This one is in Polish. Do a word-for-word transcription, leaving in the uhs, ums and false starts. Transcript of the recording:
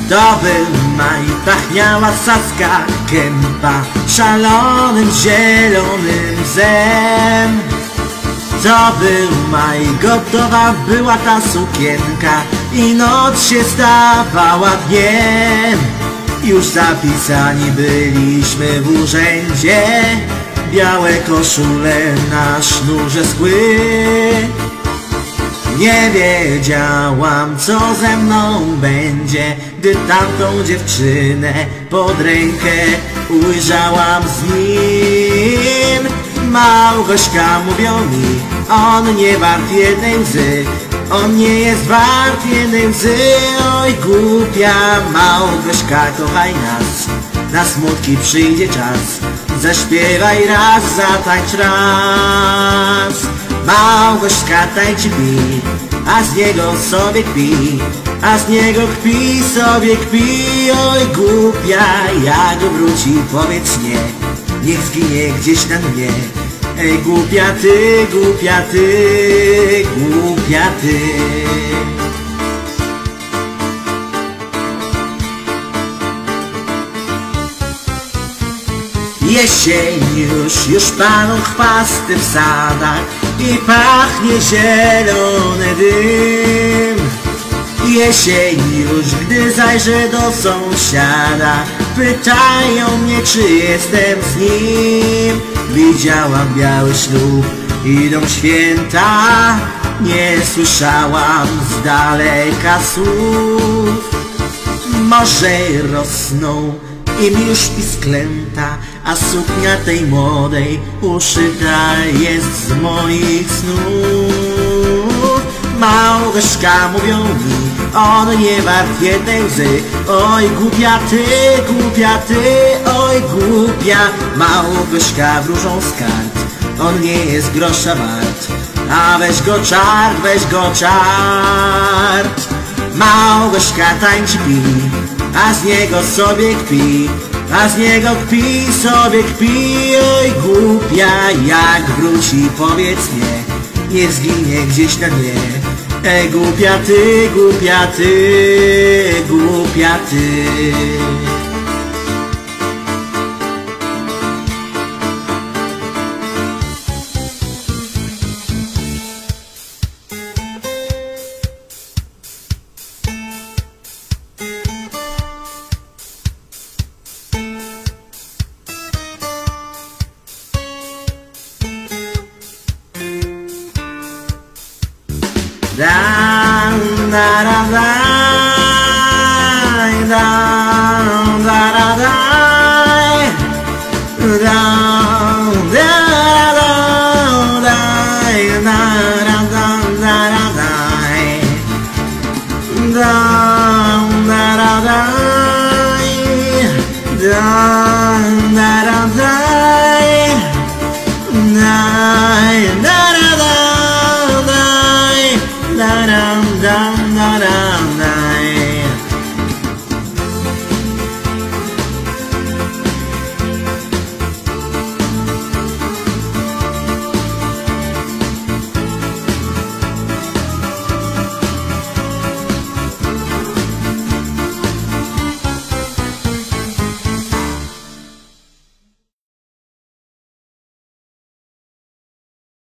To był maj, pachniała saska kępa szalonym zielonym bzem. To był maj, gotowa była ta sukienka i noc się stawała dniem. Już zapisani byliśmy w urzędzie, białe koszule na sznurze skły. Nie wiedziałam, co ze mną będzie, gdy tamtą dziewczynę pod rękę ujrzałam z nim. Małgośka, mówią mi, on nie wart jednej łzy, on nie jest wart jednej łzy. Oj głupia Małgośka, kochaj nas, na smutki przyjdzie czas. Zaśpiewaj raz, zatańcz raz. Małgośka tańczy pi, a z niego sobie kpi, a z niego kpi, sobie kpi. Oj głupia, jak wróci, powiedz nie, niech zginie gdzieś na dnie. Ej głupia ty, głupia ty, głupia ty. Jesień już, już palą chwasty w sadach i pachnie zielony dym. Jesień już, gdy zajrzę do sąsiada, pytają mnie, czy jestem z nim. Widziałam biały ślub, idą święta, nie słyszałam z daleka słów. Morze rosną im już pisklęta, a suknia tej młodej uszyta jest z moich snów. Małgośka, mówią mi, on nie wart jednej łzy. Oj głupia ty, głupia ty, oj głupia Małgośka, wróżą z kart, on nie jest grosza wart. A weź go czart, weź go czart. Małgośka tańczy pi, a z niego sobie kpi, a z niego kpi, sobie kpi. Oj głupia, jak wróci, powiedz nie, niech zginie gdzieś na dnie. Ej głupia ty, głupia ty, głupia ty. Da da da da da da da da da da da da.